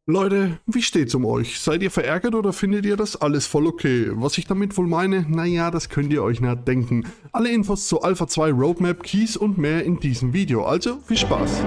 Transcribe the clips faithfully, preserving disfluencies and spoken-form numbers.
Leute, wie steht's um euch? Seid ihr verärgert oder findet ihr das alles voll okay? Was ich damit wohl meine? Naja, das könnt ihr euch nicht denken. Alle Infos zur Alpha zwei Roadmap, Keys und mehr in diesem Video, also viel Spaß!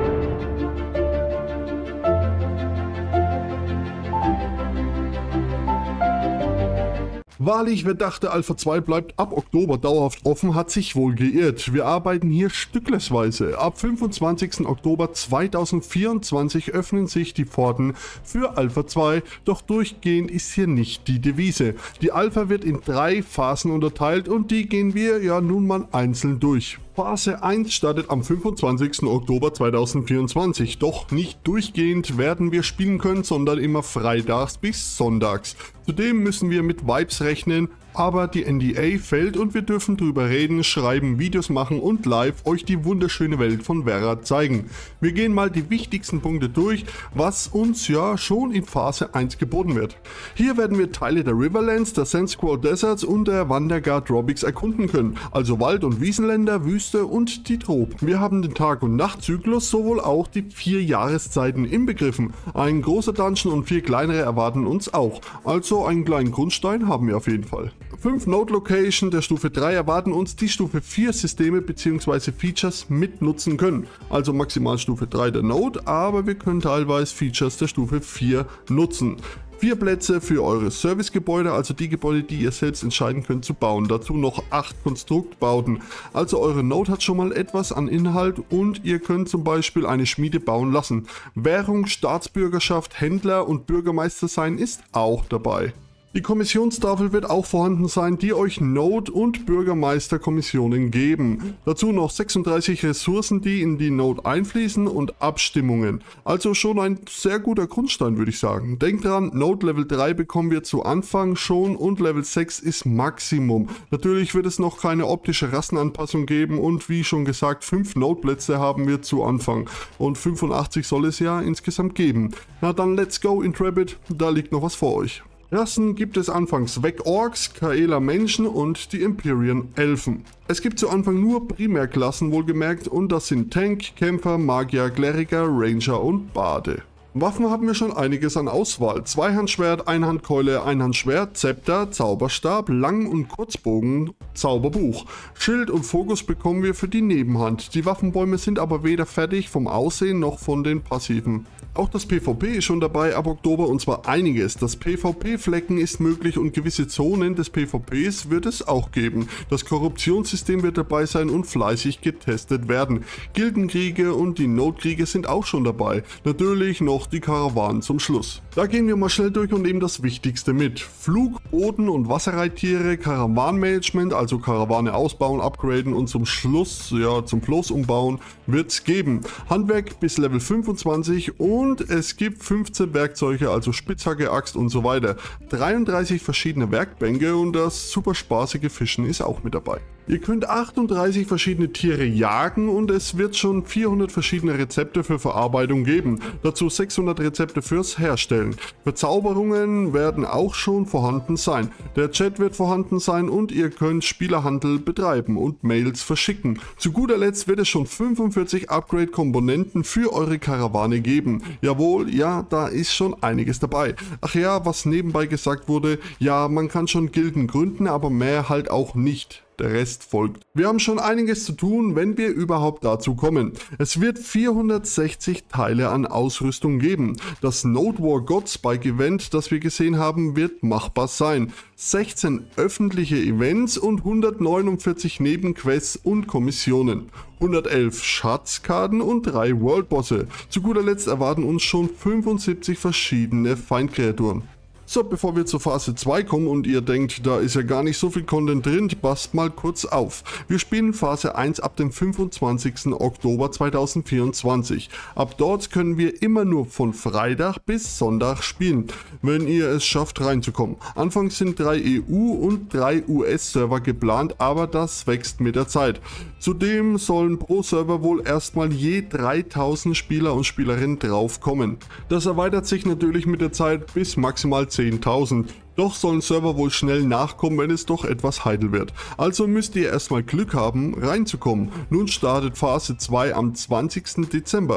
Wahrlich, wer dachte, Alpha zwei bleibt ab Oktober dauerhaft offen, hat sich wohl geirrt. Wir arbeiten hier stücklesweise. Ab fünfundzwanzigsten Oktober zweitausendvierundzwanzig öffnen sich die Pforten für Alpha zwei, doch durchgehend ist hier nicht die Devise. Die Alpha wird in drei Phasen unterteilt und die gehen wir ja nun mal einzeln durch. Phase eins startet am fünfundzwanzigsten Oktober zweitausendvierundzwanzig, doch nicht durchgehend werden wir spielen können, sondern immer freitags bis sonntags. Zudem müssen wir mit Vibes rechnen, aber die N D A fällt und wir dürfen drüber reden, schreiben, Videos machen und live euch die wunderschöne Welt von Verra zeigen. Wir gehen mal die wichtigsten Punkte durch, was uns ja schon in Phase eins geboten wird. Hier werden wir Teile der Riverlands, der Sandsquall Deserts und der Wandergard Tropics erkunden können, also Wald- und Wiesenländer, Wüste und die Tropen. Wir haben den Tag- und Nachtzyklus, sowohl auch die vier Jahreszeiten inbegriffen. Ein großer Dungeon und vier kleinere erwarten uns auch, also einen kleinen Grundstein haben wir auf jeden Fall. Fünf Node Location der Stufe drei erwarten uns, die Stufe vier Systeme bzw. Features mitnutzen können. Also maximal Stufe drei der Node, aber wir können teilweise Features der Stufe vier nutzen. Vier Plätze für eure Servicegebäude, also die Gebäude, die ihr selbst entscheiden könnt zu bauen. Dazu noch acht Konstruktbauten. Also eure Node hat schon mal etwas an Inhalt und ihr könnt zum Beispiel eine Schmiede bauen lassen. Währung, Staatsbürgerschaft, Händler und Bürgermeister sein ist auch dabei. Die Kommissionstafel wird auch vorhanden sein, die euch Node- und Bürgermeisterkommissionen geben. Dazu noch sechsunddreißig Ressourcen, die in die Node einfließen und Abstimmungen. Also schon ein sehr guter Grundstein, würde ich sagen. Denkt dran, Node Level drei bekommen wir zu Anfang schon und Level sechs ist Maximum. Natürlich wird es noch keine optische Rassenanpassung geben und wie schon gesagt, fünf Node-Plätze haben wir zu Anfang. Und fünfundachtzig soll es ja insgesamt geben. Na dann let's go Intrepid, da liegt noch was vor euch. Rassen gibt es anfangs weg Orks, Kaela Menschen und die Empyrean Elfen. Es gibt zu Anfang nur Primärklassen wohlgemerkt und das sind Tank, Kämpfer, Magier, Kleriker, Ranger und Bade. Waffen haben wir schon einiges an Auswahl. Zweihandschwert, Einhandkeule, Einhandschwert, Zepter, Zauberstab, Lang- und Kurzbogen, Zauberbuch. Schild und Fokus bekommen wir für die Nebenhand. Die Waffenbäume sind aber weder fertig vom Aussehen noch von den Passiven. Auch das PvP ist schon dabei ab Oktober und zwar einiges. Das PvP-Flecken ist möglich und gewisse Zonen des PvPs wird es auch geben. Das Korruptionssystem wird dabei sein und fleißig getestet werden. Gildenkriege und die Notkriege sind auch schon dabei. Natürlich noch die Karawanen zum Schluss. Da gehen wir mal schnell durch und nehmen das Wichtigste mit. Flug-, Boden- und Wasserreittiere, Karawanenmanagement, also Karawane ausbauen, upgraden und zum Schluss, ja zum Floß umbauen, wird es geben. Handwerk bis Level fünfundzwanzig und Und es gibt fünfzehn Werkzeuge, also Spitzhacke, Axt und so weiter. dreiunddreißig verschiedene Werkbänke und das super spaßige Fischen ist auch mit dabei. Ihr könnt achtunddreißig verschiedene Tiere jagen und es wird schon vierhundert verschiedene Rezepte für Verarbeitung geben. Dazu sechshundert Rezepte fürs Herstellen. Verzauberungen werden auch schon vorhanden sein. Der Chat wird vorhanden sein und ihr könnt Spielerhandel betreiben und Mails verschicken. Zu guter Letzt wird es schon fünfundvierzig Upgrade-Komponenten für eure Karawane geben. Jawohl, ja, da ist schon einiges dabei. Ach ja, was nebenbei gesagt wurde, ja, man kann schon Gilden gründen, aber mehr halt auch nicht. Der Rest folgt. Wir haben schon einiges zu tun, wenn wir überhaupt dazu kommen. Es wird vierhundertsechzig Teile an Ausrüstung geben. Das Node War Godspike Event, das wir gesehen haben, wird machbar sein. sechzehn öffentliche Events und hundertneunundvierzig Nebenquests und Kommissionen. hundertelf Schatzkarten und drei Worldbosse. Zu guter Letzt erwarten uns schon fünfundsiebzig verschiedene Feindkreaturen. So, bevor wir zur Phase zwei kommen und ihr denkt, da ist ja gar nicht so viel Content drin, passt mal kurz auf. Wir spielen Phase eins ab dem fünfundzwanzigsten Oktober zweitausendvierundzwanzig. Ab dort können wir immer nur von Freitag bis Sonntag spielen, wenn ihr es schafft reinzukommen. Anfangs sind drei E U- und drei U S-Server geplant, aber das wächst mit der Zeit. Zudem sollen pro Server wohl erstmal je dreitausend Spieler und Spielerinnen draufkommen. Das erweitert sich natürlich mit der Zeit bis maximal zehntausend. Doch sollen Server wohl schnell nachkommen, wenn es doch etwas heikel wird. Also müsst ihr erstmal Glück haben, reinzukommen. Nun startet Phase zwei am zwanzigsten Dezember.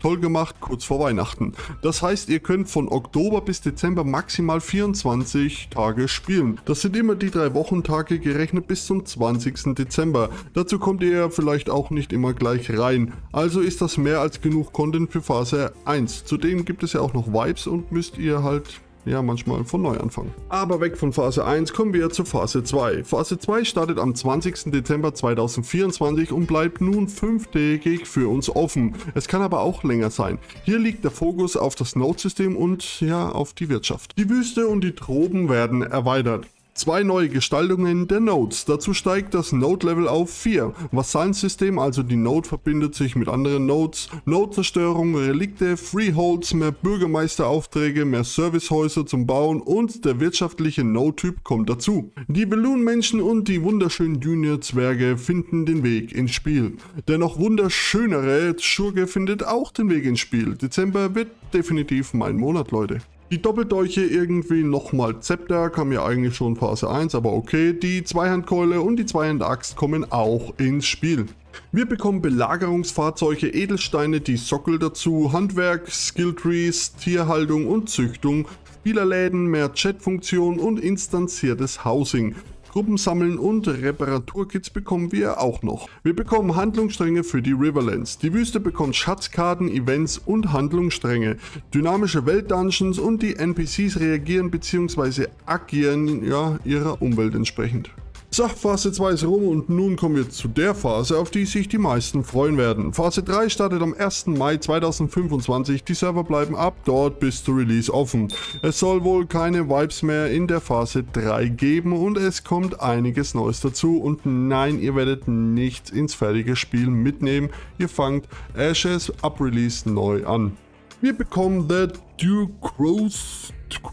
toll gemacht, kurz vor Weihnachten. Das heißt, ihr könnt von Oktober bis Dezember maximal vierundzwanzig Tage spielen. Das sind immer die drei Wochentage gerechnet bis zum zwanzigsten Dezember. Dazu kommt ihr vielleicht auch nicht immer gleich rein. Also ist das mehr als genug Content für Phase eins. Zudem gibt es ja auch noch Vibes und müsst ihr halt ja manchmal von neu anfangen. Aber weg von Phase eins kommen wir zu Phase zwei. Phase zwei startet am zwanzigsten Dezember zweitausendvierundzwanzig und bleibt nun fünftägig für uns offen. Es kann aber auch länger sein. Hier liegt der Fokus auf das Node-System und ja auf die Wirtschaft. Die Wüste und die Tropen werden erweitert. Zwei neue Gestaltungen der Nodes. Dazu steigt das Node-Level auf vier. Vassallensystem, also die Node verbindet sich mit anderen Nodes. Node-Zerstörung, Relikte, Freeholds, mehr Bürgermeisteraufträge, mehr Servicehäuser zum Bauen und der wirtschaftliche Node-Typ kommt dazu. Die Balloon-Menschen und die wunderschönen Junior-Zwerge finden den Weg ins Spiel. Der noch wunderschönere Schurke findet auch den Weg ins Spiel. Dezember wird definitiv mein Monat, Leute. Die Doppeldolche irgendwie nochmal Zepter, kam ja eigentlich schon Phase eins, aber okay. Die Zweihandkeule und die Zweihandaxt kommen auch ins Spiel. Wir bekommen Belagerungsfahrzeuge, Edelsteine, die Sockel dazu, Handwerk, Skilltrees, Tierhaltung und Züchtung, Spielerläden, mehr Chatfunktion und instanziertes Housing. Gruppensammeln und Reparaturkits bekommen wir auch noch. Wir bekommen Handlungsstränge für die Riverlands. Die Wüste bekommt Schatzkarten, Events und Handlungsstränge. Dynamische Weltdungeons und die N P Cs reagieren bzw. agieren ja, ihrer Umwelt entsprechend. So, Phase zwei ist rum und nun kommen wir zu der Phase, auf die sich die meisten freuen werden. Phase drei startet am ersten Mai zweitausendfünfundzwanzig, die Server bleiben ab dort bis zu Release offen. Es soll wohl keine Vibes mehr in der Phase drei geben und es kommt einiges Neues dazu und nein, ihr werdet nichts ins fertige Spiel mitnehmen, ihr fangt Ashes ab Release neu an. Wir bekommen The Ducross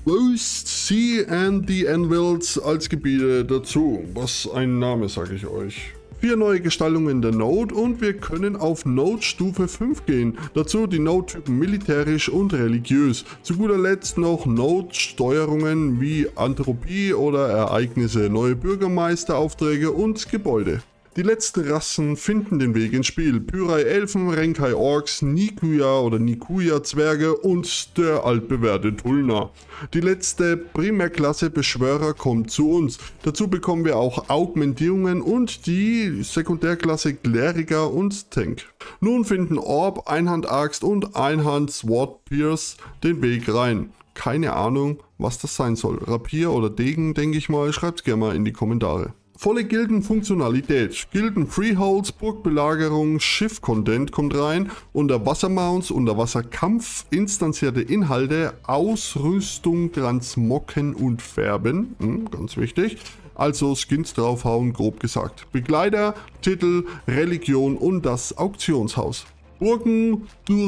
Sea and the Anvils als Gebiete dazu. Was ein Name, sage ich euch. Vier neue Gestaltungen der Node und wir können auf Node Stufe fünf gehen. Dazu die Node-Typen militärisch und religiös. Zu guter Letzt noch Node-Steuerungen wie Anthropie oder Ereignisse, neue Bürgermeisteraufträge und Gebäude. Die letzten Rassen finden den Weg ins Spiel. Pyrai Elfen, Renkai Orks, Nikuya oder Nikuya Zwerge und der altbewährte Tulna. Die letzte Primärklasse Beschwörer kommt zu uns. Dazu bekommen wir auch Augmentierungen und die Sekundärklasse Kleriker und Tank. Nun finden Orb, Einhandaxt und Einhand Sword Pierce den Weg rein. Keine Ahnung, was das sein soll. Rapier oder Degen, denke ich mal, schreibt's gerne mal in die Kommentare. Volle Gildenfunktionalität, Gilden-Freeholds, Burgbelagerung, Schiff-Content kommt rein, Unterwassermounts, Unterwasserkampf, instanzierte Inhalte, Ausrüstung, Transmocken und Färben, hm, ganz wichtig, also Skins draufhauen, grob gesagt. Begleiter, Titel, Religion und das Auktionshaus. Burgen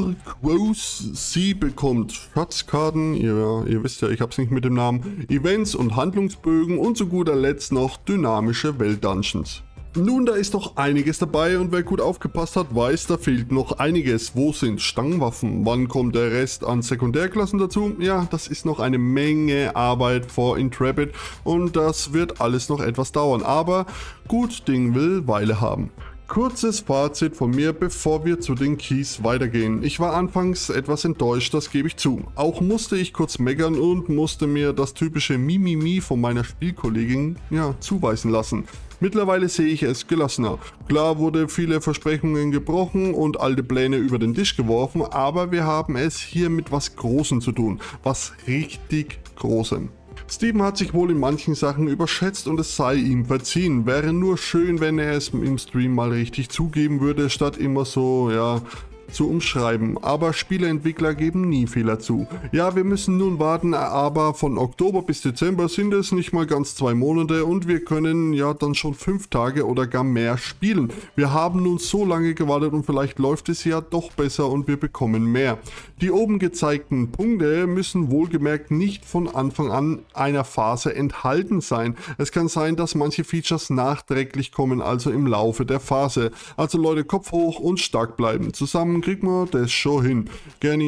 Ducross Sea bekommt Schatzkarten, ihr, ihr wisst ja, ich hab's nicht mit dem Namen, Events und Handlungsbögen und zu guter Letzt noch dynamische Weltdungeons. Nun, da ist doch einiges dabei und wer gut aufgepasst hat, weiß, da fehlt noch einiges. Wo sind Stangenwaffen? Wann kommt der Rest an Sekundärklassen dazu? Ja, das ist noch eine Menge Arbeit vor Intrepid und das wird alles noch etwas dauern, aber gut Ding will Weile haben. Kurzes Fazit von mir, bevor wir zu den Keys weitergehen. Ich war anfangs etwas enttäuscht, das gebe ich zu. Auch musste ich kurz meckern und musste mir das typische Mimimi von meiner Spielkollegin ja, zuweisen lassen. Mittlerweile sehe ich es gelassener. Klar wurde viele Versprechungen gebrochen und alte Pläne über den Tisch geworfen, aber wir haben es hier mit was Großem zu tun. Was richtig Großem. Steven hat sich wohl in manchen Sachen überschätzt und es sei ihm verziehen. Wäre nur schön, wenn er es im Stream mal richtig zugeben würde, statt immer so, ja, zu umschreiben. Aber Spieleentwickler geben nie Fehler zu. Ja, wir müssen nun warten, aber von Oktober bis Dezember sind es nicht mal ganz zwei Monate und wir können ja dann schon fünf Tage oder gar mehr spielen. Wir haben nun so lange gewartet und vielleicht läuft es ja doch besser und wir bekommen mehr. Die oben gezeigten Punkte müssen wohlgemerkt nicht von Anfang an einer Phase enthalten sein. Es kann sein, dass manche Features nachträglich kommen, also im Laufe der Phase. Also Leute, Kopf hoch und stark bleiben. Zusammen kriegt man das schon hin. Gerni,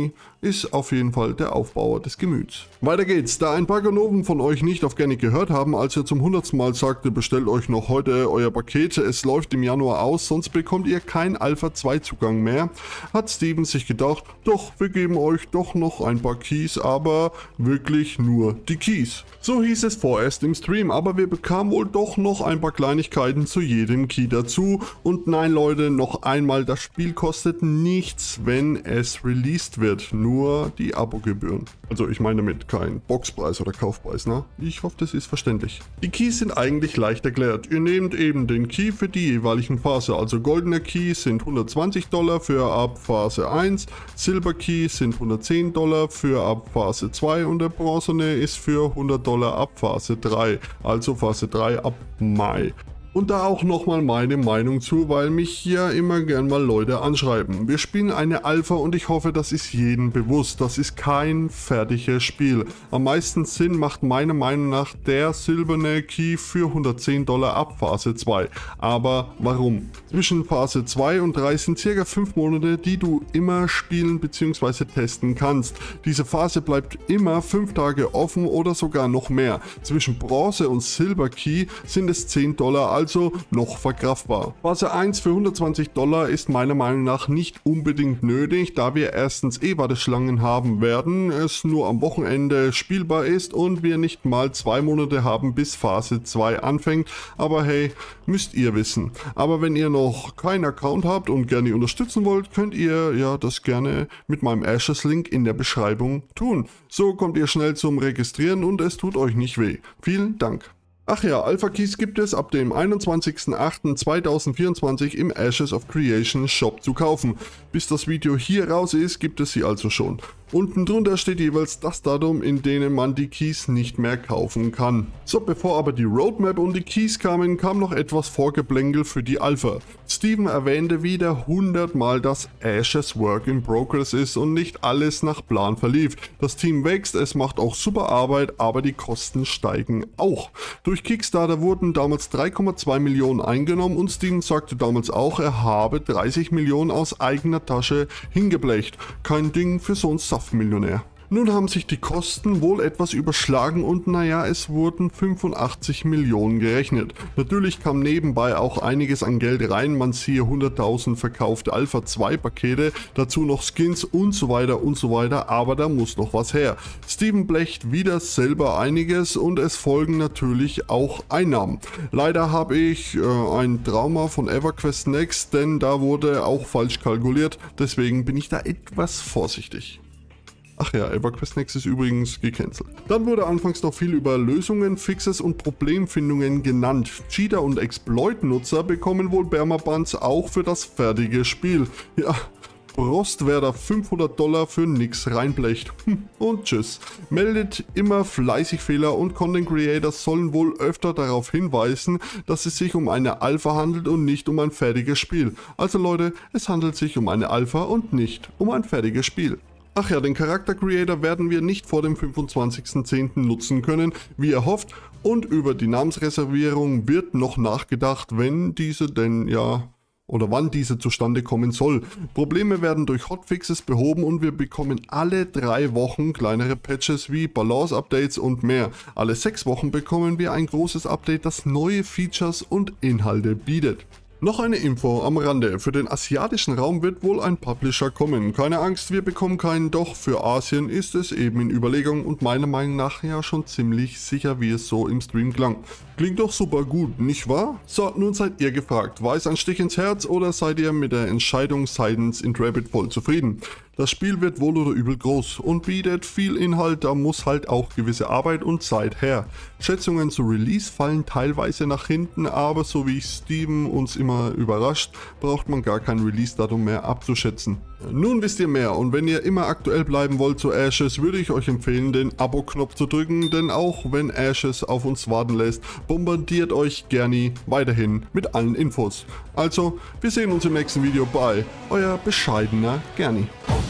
ist auf jeden Fall der Aufbauer des Gemüts. Weiter geht's. Da ein paar Ganoven von euch nicht auf Gernik gehört haben, als er zum hundertsten Mal sagte, bestellt euch noch heute euer Paket, es läuft im Januar aus, sonst bekommt ihr keinen Alpha zwei Zugang mehr, hat Steven sich gedacht, doch, wir geben euch doch noch ein paar Keys, aber wirklich nur die Keys. So hieß es vorerst im Stream, aber wir bekamen wohl doch noch ein paar Kleinigkeiten zu jedem Key dazu. Und nein Leute, noch einmal, das Spiel kostet nichts, wenn es released wird, nur die Abogebühren. Also ich meine damit kein Boxpreis oder Kaufpreis, ne? Ich hoffe, das ist verständlich. Die Keys sind eigentlich leicht erklärt. Ihr nehmt eben den Key für die jeweiligen Phase, also goldener Key sind hundertzwanzig Dollar für ab Phase eins, Silber Key sind hundertzehn Dollar für ab Phase zwei und der bronzene ist für hundert Dollar ab Phase drei, also Phase drei ab Mai. Und da auch nochmal meine Meinung zu, weil mich ja immer gern mal Leute anschreiben. Wir spielen eine Alpha und ich hoffe, das ist jedem bewusst. Das ist kein fertiges Spiel. Am meisten Sinn macht meiner Meinung nach der silberne Key für hundertzehn Dollar ab Phase zwei. Aber warum? Zwischen Phase zwei und drei sind circa fünf Monate, die du immer spielen bzw. testen kannst. Diese Phase bleibt immer fünf Tage offen oder sogar noch mehr. Zwischen Bronze und Silber Key sind es zehn Dollar, also noch verkraftbar. Phase eins für hundertzwanzig Dollar ist meiner Meinung nach nicht unbedingt nötig, da wir erstens eh Warteschlangen haben werden, es nur am Wochenende spielbar ist und wir nicht mal zwei Monate haben bis Phase zwei anfängt, aber hey, müsst ihr wissen. Aber wenn ihr noch keinen Account habt und gerne unterstützen wollt, könnt ihr ja das gerne mit meinem Ashes Link in der Beschreibung tun. So kommt ihr schnell zum Registrieren und es tut euch nicht weh. Vielen Dank. Ach ja, Alpha Keys gibt es ab dem einundzwanzigsten achten zweitausendvierundzwanzig im Ashes of Creation Shop zu kaufen. Bis das Video hier raus ist, gibt es sie also schon. Unten drunter steht jeweils das Datum, in dem man die Keys nicht mehr kaufen kann. So, bevor aber die Roadmap und die Keys kamen, kam noch etwas Vorgeplänkel für die Alpha. Steven erwähnte wieder hundert Mal, dass Ashes Work in Progress ist und nicht alles nach Plan verlief. Das Team wächst, es macht auch super Arbeit, aber die Kosten steigen auch. Durch Kickstarter wurden damals drei Komma zwei Millionen eingenommen und Steven sagte damals auch, er habe dreißig Millionen aus eigener Tasche hingeblecht. Kein Ding für so einen Saftmillionär. Nun haben sich die Kosten wohl etwas überschlagen und naja, es wurden fünfundachtzig Millionen gerechnet. Natürlich kam nebenbei auch einiges an Geld rein, man siehe hunderttausend verkaufte Alpha zwei Pakete, dazu noch Skins und so weiter und so weiter, aber da muss noch was her. Steven blecht wieder selber einiges und es folgen natürlich auch Einnahmen. Leider habe ich äh, ein Trauma von EverQuest Next, denn da wurde auch falsch kalkuliert, deswegen bin ich da etwas vorsichtig. Ach ja, EverQuest Next ist übrigens gecancelt. Dann wurde anfangs noch viel über Lösungen, Fixes und Problemfindungen genannt. Cheater und Exploit-Nutzer bekommen wohl Permabands auch für das fertige Spiel. Ja, Prost, wer da fünfhundert Dollar für nix reinblecht. Und tschüss. Meldet immer fleißig Fehler und Content Creators sollen wohl öfter darauf hinweisen, dass es sich um eine Alpha handelt und nicht um ein fertiges Spiel. Also Leute, es handelt sich um eine Alpha und nicht um ein fertiges Spiel. Ach ja, den Charakter Creator werden wir nicht vor dem fünfundzwanzigsten zehnten nutzen können, wie erhofft, und über die Namensreservierung wird noch nachgedacht, wenn diese denn ja, oder wann diese zustande kommen soll. Probleme werden durch Hotfixes behoben und wir bekommen alle drei Wochen kleinere Patches wie Balance-Updates und mehr. Alle sechs Wochen bekommen wir ein großes Update, das neue Features und Inhalte bietet. Noch eine Info am Rande, für den asiatischen Raum wird wohl ein Publisher kommen. Keine Angst, wir bekommen keinen, doch für Asien ist es eben in Überlegung und meiner Meinung nach ja schon ziemlich sicher, wie es so im Stream klang. Klingt doch super gut, nicht wahr? So, nun seid ihr gefragt, war es ein Stich ins Herz oder seid ihr mit der Entscheidung seitens Intrepid voll zufrieden? Das Spiel wird wohl oder übel groß und bietet viel Inhalt, da muss halt auch gewisse Arbeit und Zeit her. Schätzungen zu Release fallen teilweise nach hinten, aber so wie Steven uns immer überrascht, braucht man gar kein Release-Datum mehr abzuschätzen. Nun wisst ihr mehr und wenn ihr immer aktuell bleiben wollt zu Ashes, würde ich euch empfehlen, den Abo-Knopf zu drücken, denn auch wenn Ashes auf uns warten lässt, bombardiert euch Gerni weiterhin mit allen Infos. Also, wir sehen uns im nächsten Video bei euer bescheidener Gerni.